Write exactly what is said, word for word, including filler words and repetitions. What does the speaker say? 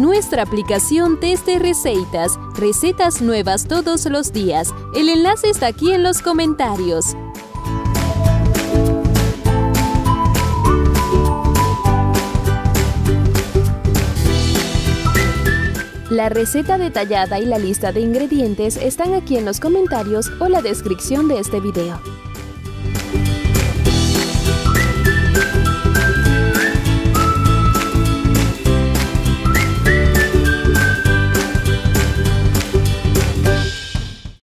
nuestra aplicación Teste Receitas, recetas nuevas todos los días. El enlace está aquí en los comentarios. La receta detallada y la lista de ingredientes están aquí en los comentarios o la descripción de este video.